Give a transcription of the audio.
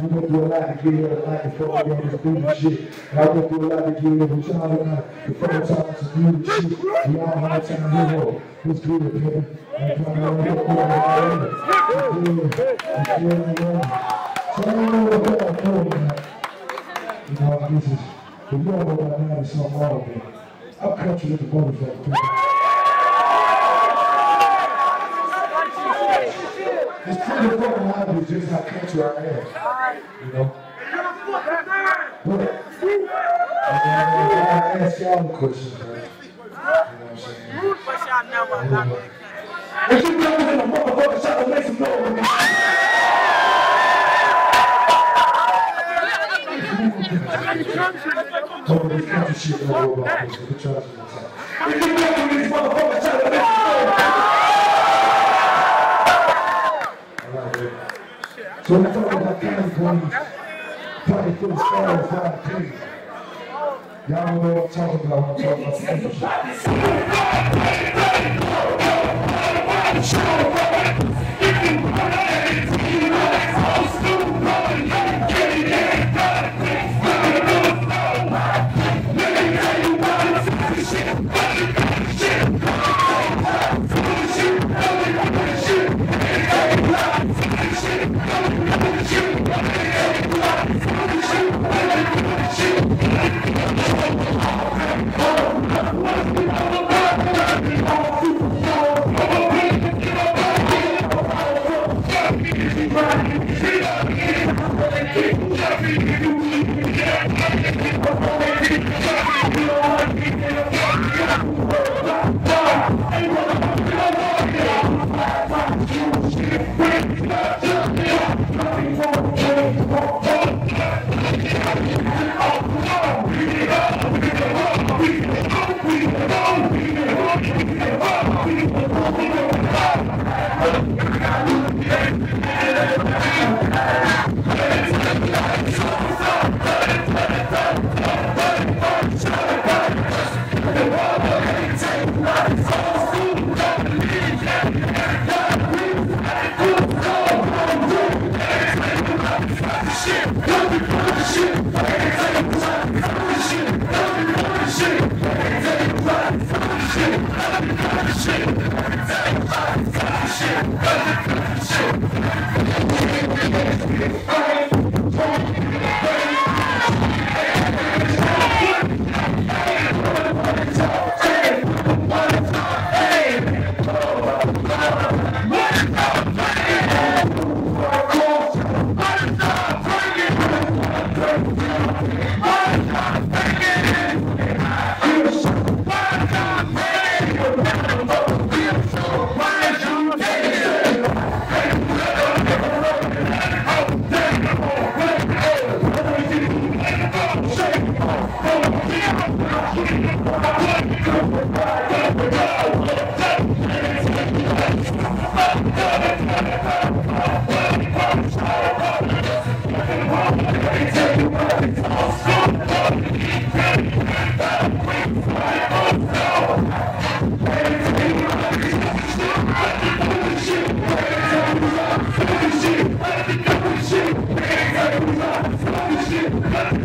We went through a lot to get here tonight before we on this beauty shit. And I went through a lot to get here with y'all tonight before we talk some beauty shit. We all had time to hero. What's good, nigga? I'm trying to run up on it already. So I don't know what I'm doing, man. You know, this is, the world right now is so hard, man. I'm country with the motherfucker, people. It's pretty fucking obvious just how country I am, you know? But, I ask y'all the questions, man. You know what I'm saying? If you know in the motherfucker shot to make some noise, oh, this country shit don't go about this. If you know in these motherfuckers shot to make some noise. So we're talking about county police, probably for the style of 5 teams. Y'all don't know what I'm talking about when I'm talking shit.